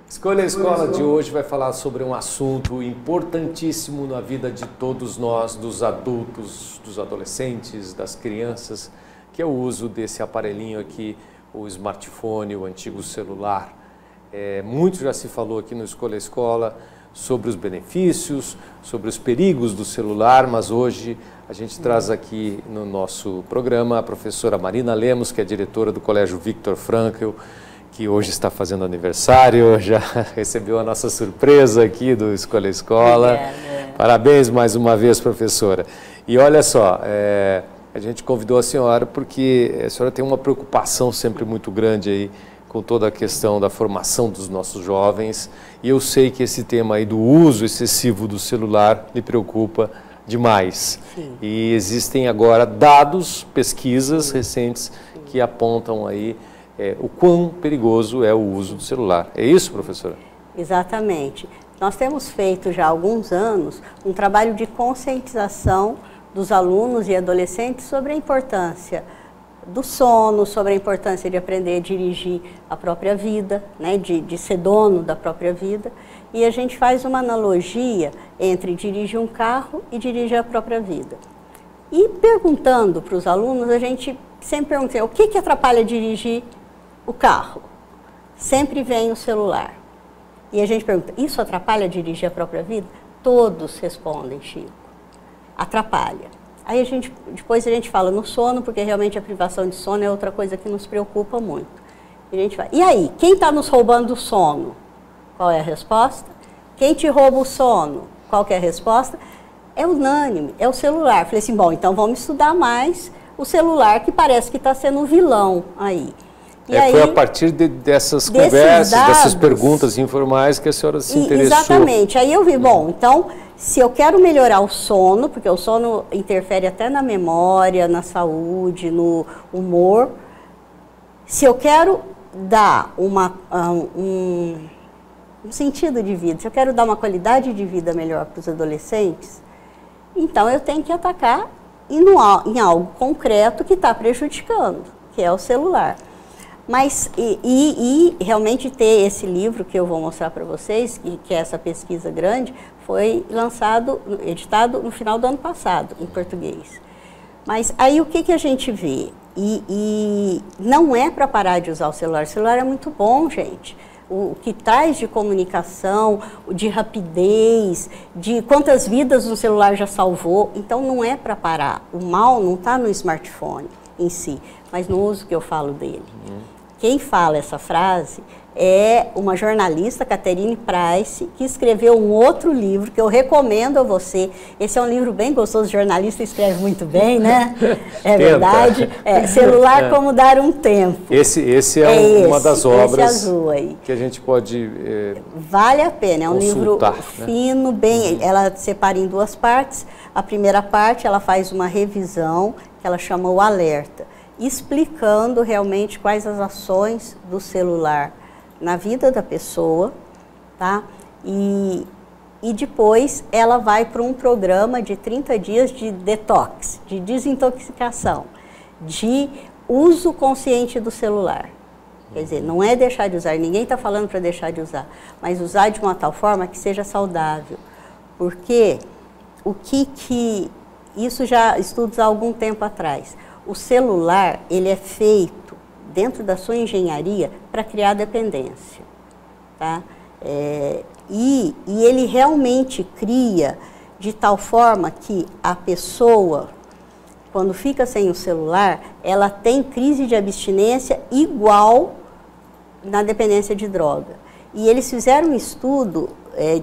Escolha a Escola de hoje vai falar sobre um assunto importantíssimo na vida de todos nós, dos adultos, dos adolescentes, das crianças, que é o uso desse aparelhinho aqui, o smartphone, o antigo celular. Muito já se falou aqui no Escolha a Escola sobre os benefícios, sobre os perigos do celular, mas hoje a gente traz aqui no nosso programa a professora Marina Lemos, que é diretora do Colégio Victor Frankl, que hoje está fazendo aniversário, já recebeu a nossa surpresa aqui do Escolha a Escola. Parabéns mais uma vez, professora. E olha só, a gente convidou a senhora porque a senhora tem uma preocupação sempre muito grande aí com toda a questão da formação dos nossos jovens, e eu sei que esse tema aí do uso excessivo do celular lhe preocupa demais. Sim. E existem agora dados, pesquisas recentes que apontam aí o quão perigoso é o uso do celular. É isso, professora? Exatamente. Nós temos feito já há alguns anos um trabalho de conscientização dos alunos e adolescentes sobre a importância do sono, sobre a importância de aprender a dirigir a própria vida, né, de ser dono da própria vida. E a gente faz uma analogia entre dirigir um carro e dirigir a própria vida. E perguntando para os alunos, a gente sempre pergunta, o que atrapalha dirigir o carro? Sempre vem o celular. E a gente pergunta, isso atrapalha dirigir a própria vida? Todos respondem, Chico, atrapalha. Aí depois a gente fala no sono, porque realmente a privação de sono é outra coisa que nos preocupa muito. E aí, quem está nos roubando o sono? Qual é a resposta? Quem te rouba o sono? Qual que é a resposta? É unânime, é o celular. Falei assim, bom, então vamos estudar mais o celular, que parece que está sendo um vilão aí. Aí, foi a partir dessas conversas, dessas perguntas informais que a senhora se interessou. Exatamente. Aí eu vi, bom, então, se eu quero melhorar o sono, porque o sono interfere até na memória, na saúde, no humor, se eu quero dar um sentido de vida, se eu quero dar uma qualidade de vida melhor para os adolescentes, então eu tenho que atacar em algo concreto que está prejudicando, que é o celular. Mas, realmente ter esse livro que eu vou mostrar para vocês, que é essa pesquisa grande, foi editado no final do ano passado, em português. Mas aí o que a gente vê? E não é para parar de usar o celular é muito bom, gente. O que traz de comunicação, de rapidez, de quantas vidas o celular já salvou, então não é para parar. O mal não está no smartphone em si, mas no uso que eu falo dele. Quem fala essa frase é uma jornalista, Catherine Price, que escreveu um outro livro que eu recomendo a você. Esse é um livro bem gostoso, o jornalista escreve muito bem, né? É verdade. Celular como dar um tempo. Esse é uma das obras azul aí, que a gente pode vale a pena, é um livro fino, bem, ela separa em duas partes. A primeira parte, ela faz uma revisão, que ela chama o alerta, explicando realmente quais as ações do celular na vida da pessoa, tá? E depois ela vai para um programa de 30 dias de detox, de desintoxicação, de uso consciente do celular. Quer dizer, não é deixar de usar, ninguém está falando para deixar de usar, mas usar de uma tal forma que seja saudável. Porque isso já estudos há algum tempo atrás. O celular, ele é feito dentro da sua engenharia para criar dependência, tá? E ele realmente cria de tal forma que a pessoa, quando fica sem o celular, ela tem crise de abstinência igual na dependência de droga. E eles fizeram um estudo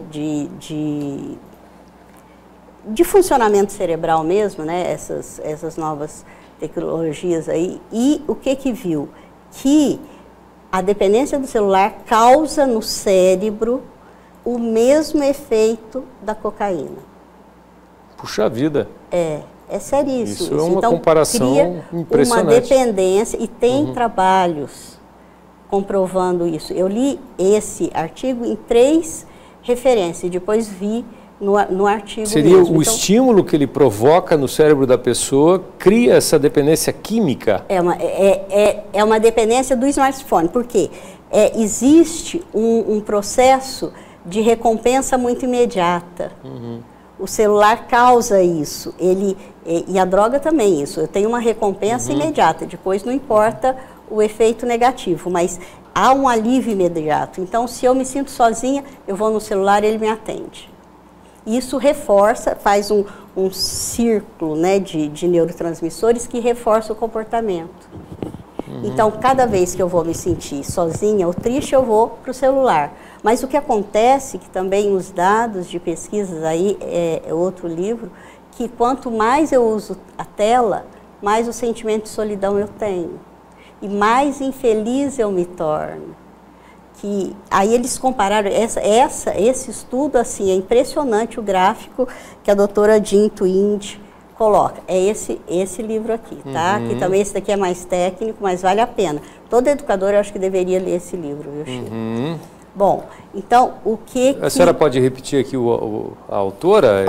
de funcionamento cerebral mesmo, né? Essas novas tecnologias aí, e o que viu? Que a dependência do celular causa no cérebro o mesmo efeito da cocaína. Puxa vida! É seríssimo. Isso é uma comparação cria impressionante. Uma dependência, e tem trabalhos comprovando isso. Eu li esse artigo em 3 referências, depois vi no artigo Seria mesmo. O estímulo que ele provoca no cérebro da pessoa cria essa dependência química? É uma dependência do smartphone. Por quê? existe um processo de recompensa muito imediata. O celular causa isso, e a droga também isso. Eu tenho uma recompensa imediata, depois não importa o efeito negativo, mas há um alívio imediato. Então, se eu me sinto sozinha, eu vou no celular e ele me atende. Isso reforça, faz um círculo, né, de neurotransmissores que reforça o comportamento. Então, cada vez que eu vou me sentir sozinha ou triste, eu vou para o celular. Mas o que acontece, que também os dados de pesquisas, aí é outro livro, que quanto mais eu uso a tela, mais o sentimento de solidão eu tenho. E mais infeliz eu me torno. Que, aí eles compararam, esse estudo, assim, é impressionante o gráfico que a doutora Jean Twenge coloca. É esse livro aqui, tá? Que também esse daqui é mais técnico, mas vale a pena. Todo educador, eu acho que deveria ler esse livro, viu, Chico? Bom, então, o que... A senhora pode repetir aqui a autora?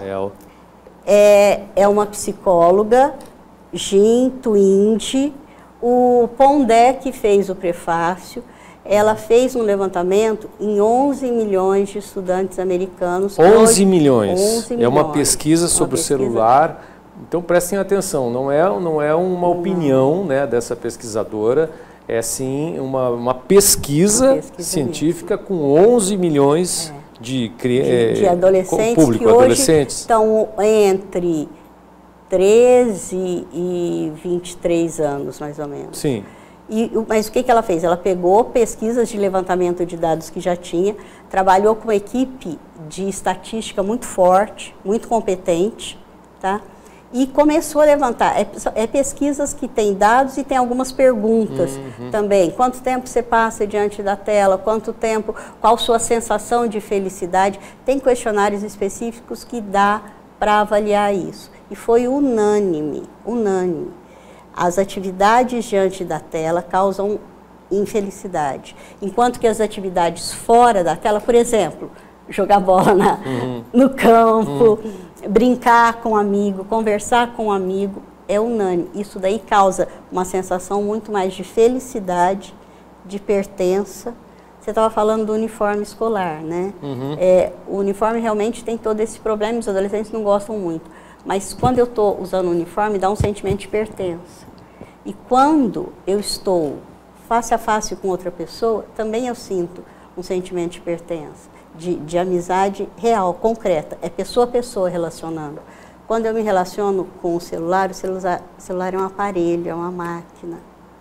É uma psicóloga, Jean Twenge. O Pondé, que fez o prefácio, ela fez um levantamento em 11 milhões de estudantes americanos. 11 milhões? 11 milhões. É uma pesquisa sobre o celular. Então, prestem atenção, não é uma opinião, né, dessa pesquisadora, é sim uma pesquisa científica mesmo. Com 11 milhões de adolescentes público, que hoje adolescentes. Estão entre 13 e 23 anos, mais ou menos. Sim. Mas o que ela fez? Ela pegou pesquisas de levantamento de dados que já tinha, trabalhou com uma equipe de estatística muito forte, muito competente, tá? E começou a levantar. Pesquisas que têm dados e tem algumas perguntas também. Quanto tempo você passa diante da tela? Quanto tempo? Qual sua sensação de felicidade? Tem questionários específicos que dá para avaliar isso. E foi unânime. As atividades diante da tela causam infelicidade, enquanto que as atividades fora da tela, por exemplo, jogar bola no campo, brincar com um amigo, conversar com um amigo, é unânime. Isso daí causa uma sensação muito mais de felicidade, de pertença. Você estava falando do uniforme escolar, né? O uniforme realmente tem todo esse problema, os adolescentes não gostam muito. Mas quando eu estou usando o uniforme, dá um sentimento de pertença. E quando eu estou face a face com outra pessoa, também eu sinto um sentimento de pertença, de amizade real, concreta. É pessoa a pessoa relacionando. Quando eu me relaciono com o celular é um aparelho, é uma máquina.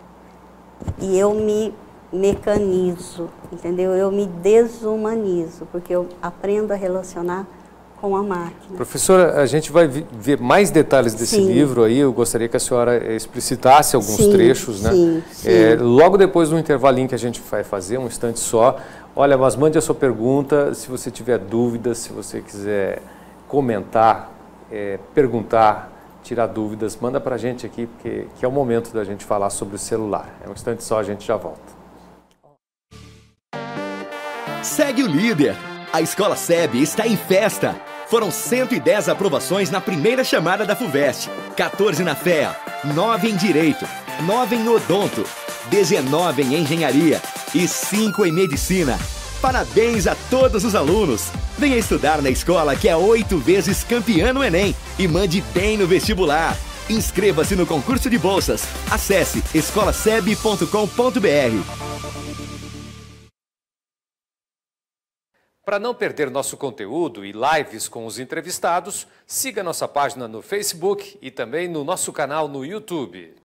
E eu me mecanizo, entendeu? Eu me desumanizo, porque eu aprendo a relacionar com a máquina. Professora, a gente vai ver mais detalhes desse livro aí, eu gostaria que a senhora explicitasse alguns trechos, né? Logo depois do intervalinho que a gente vai fazer, um instante só. Olha, mas mande a sua pergunta, se você tiver dúvidas, se você quiser comentar, perguntar, tirar dúvidas, manda para a gente aqui, porque é o momento da gente falar sobre o celular. É um instante só, a gente já volta. Segue o líder! A Escola SEB está em festa. Foram 110 aprovações na primeira chamada da FUVEST, 14 na FEA, 9 em Direito, 9 em Odonto, 19 em Engenharia e 5 em Medicina. Parabéns a todos os alunos! Venha estudar na escola que é 8 vezes campeã no Enem e mande bem no vestibular. Inscreva-se no concurso de bolsas. Acesse escolaseb.com.br. Para não perder nosso conteúdo e lives com os entrevistados, siga nossa página no Facebook e também no nosso canal no YouTube.